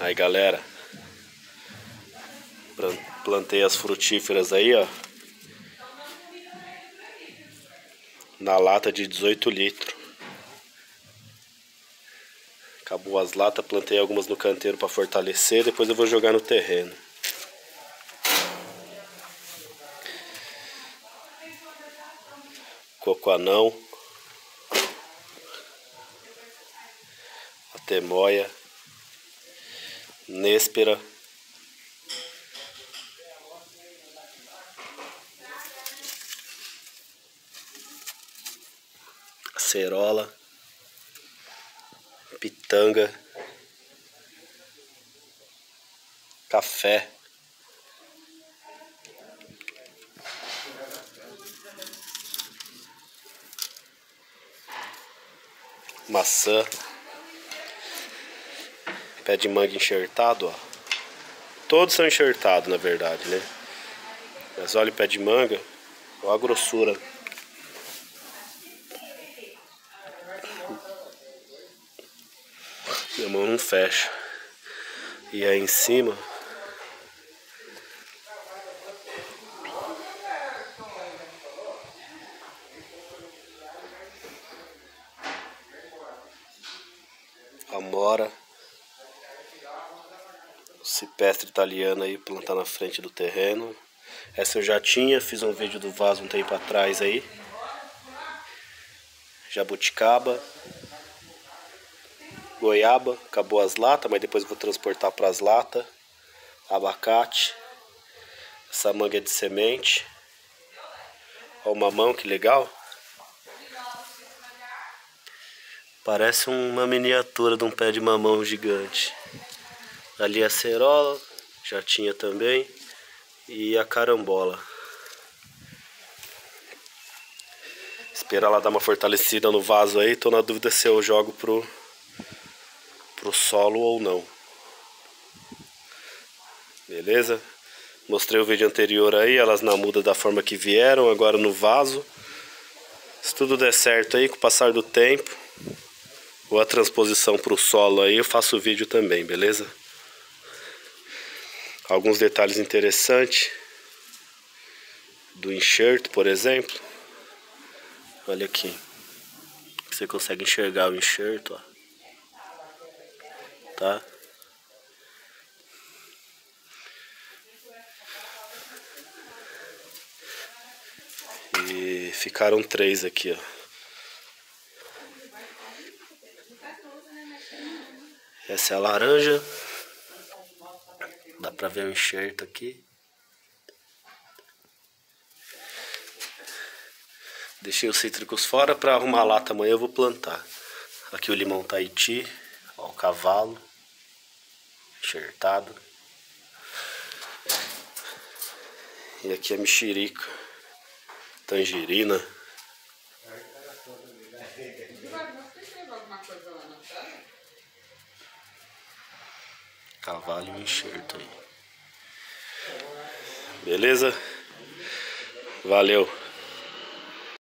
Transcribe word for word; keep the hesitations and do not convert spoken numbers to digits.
Aí, galera, plantei as frutíferas aí, ó, na lata de dezoito litros. Acabou as latas, plantei algumas no canteiro para fortalecer, depois eu vou jogar no terreno. Cocoanão, atemoia, néspera, acerola, pitanga, café, maçã, pé de manga enxertado, ó. Todos são enxertados, na verdade, né? Mas olha o pé de manga, olha a grossura. Minha mão não fecha. E aí em cima, amora, cipestre italiano aí, plantar na frente do terreno. Essa eu já tinha, fiz um vídeo do vaso um tempo atrás aí. Jabuticaba, goiaba, acabou as latas, mas depois eu vou transportar para as latas. Abacate, essa manga é de semente. Olha o mamão, que legal. Parece uma miniatura de um pé de mamão gigante. Ali a acerola, já tinha também. E a carambola. Esperar ela dar uma fortalecida no vaso aí. Tô na dúvida se eu jogo pro, pro solo ou não. Beleza? Mostrei o vídeo anterior aí, elas na muda da forma que vieram, agora no vaso. Se tudo der certo aí, com o passar do tempo, ou a transposição pro solo aí, eu faço o vídeo também, beleza? Alguns detalhes interessantes do enxerto, por exemplo. Olha aqui. Você consegue enxergar o enxerto, ó. Tá? E ficaram três aqui, ó. Essa é a laranja. Dá pra ver o enxerto aqui. Deixei os cítricos fora para arrumar a lata, amanhã eu vou plantar. Aqui o limão Tahiti, ó, o cavalo enxertado. E aqui a mexerica, tangerina. Cavalo e um enxerto aí. Beleza? Valeu!